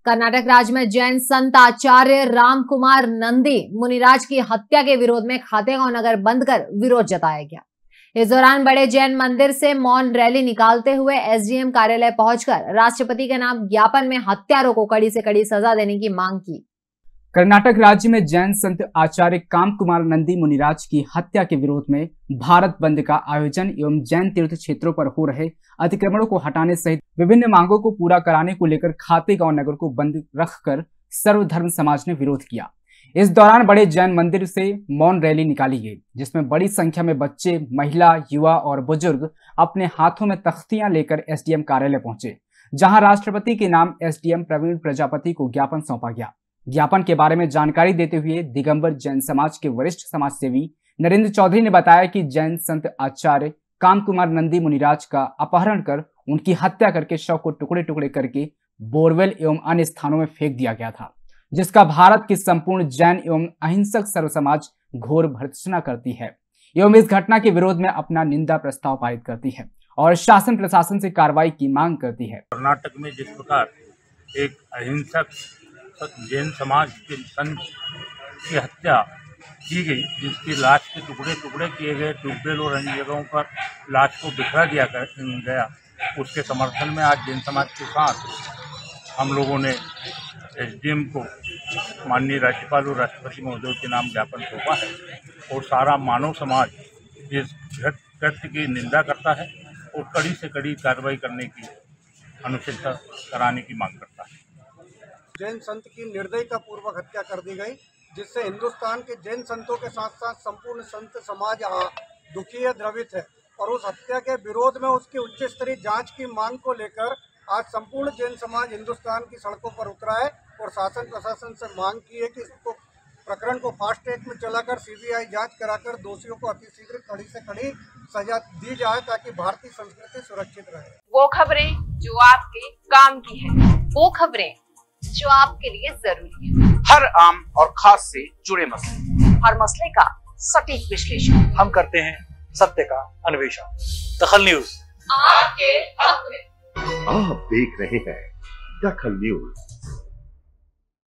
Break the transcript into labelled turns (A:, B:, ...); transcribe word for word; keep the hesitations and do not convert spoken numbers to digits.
A: कर्नाटक राज्य में जैन संत आचार्य राम कुमार नंदी मुनिराज की हत्या के विरोध में खातेगांव नगर बंद कर विरोध जताया गया। इस दौरान बड़े जैन मंदिर से मौन रैली निकालते हुए एसडीएम कार्यालय पहुंचकर राष्ट्रपति के नाम ज्ञापन में हत्यारों को कड़ी से कड़ी सजा देने की मांग की।
B: कर्नाटक राज्य में जैन संत आचार्य काम कुमार नंदी मुनिराज की हत्या के विरोध में भारत बंद का आयोजन एवं जैन तीर्थ क्षेत्रों पर हो रहे अतिक्रमणों को हटाने सहित विभिन्न मांगों को पूरा कराने को लेकर खातेगांव नगर को बंद रखकर सर्वधर्म समाज ने विरोध किया। इस दौरान बड़े जैन मंदिर से मौन रैली निकाली गई, जिसमें बड़ी संख्या में बच्चे, महिला, युवा और बुजुर्ग अपने हाथों में तख्तियां लेकर एसडीएम कार्यालय पहुंचे, जहां राष्ट्रपति के नाम एसडीएम प्रवीण प्रजापति को ज्ञापन सौंपा गया। ज्ञापन के बारे में जानकारी देते हुए दिगंबर जैन समाज के वरिष्ठ समाज सेवी नरेंद्र चौधरी ने बताया कि जैन संत आचार्य काम कुमार नंदी मुनिराज का अपहरण कर उनकी हत्या करके शव को टुकड़े टुकड़े करके बोरवेल एवं अन्य स्थानों में फेंक दिया गया था, जिसका भारत की संपूर्ण जैन एवं अहिंसक सर्व समाज घोर भर्त्सना करती है एवं इस घटना के विरोध में अपना निंदा प्रस्ताव पारित करती है और शासन प्रशासन से कार्रवाई की मांग करती है।
C: कर्नाटक में जिस प्रकार एक अहिंसक जैन समाज के संत की हत्या की गई, जिसकी लाश के टुकड़े टुकड़े किए गए, ट्यूबवेल और अन्य जगहों पर लाश को बिखरा दिया गया, उसके समर्थन में आज जैन समाज के साथ हम लोगों ने एसडीएम को माननीय राज्यपाल और राष्ट्रपति महोदय के नाम ज्ञापन सौंपा है और सारा मानव समाज इस कृत्य की निंदा करता है और कड़ी से कड़ी कार्रवाई करने की अनुशंसा कराने की मांग करता है।
D: जैन संत की निर्दयता पूर्वक हत्या कर दी गई, जिससे हिंदुस्तान के जैन संतों के साथ साथ संपूर्ण संत समाज दुखी है, द्रवित है और उस हत्या के विरोध में उसकी उच्च स्तरीय जांच की मांग को लेकर आज संपूर्ण जैन समाज हिंदुस्तान की सड़कों पर उतरा है और शासन प्रशासन से मांग की है कि इसको प्रकरण को फास्ट ट्रैक में चलाकर सीबीआई जांच कराकर दोषियों को अतिशीघ्र कड़ी से कड़ी सजा दी जाए ताकि भारतीय संस्कृति सुरक्षित रहे।
E: वो खबरें जो आपके काम की है, वो खबरें जो आपके लिए जरूरी है,
F: हर आम और खास से जुड़े मसले,
E: हर मसले का सटीक विश्लेषण
F: हम करते हैं, सत्य का अन्वेषण। दखल न्यूज
E: आपके हक में।
G: आप देख रहे हैं दखल न्यूज।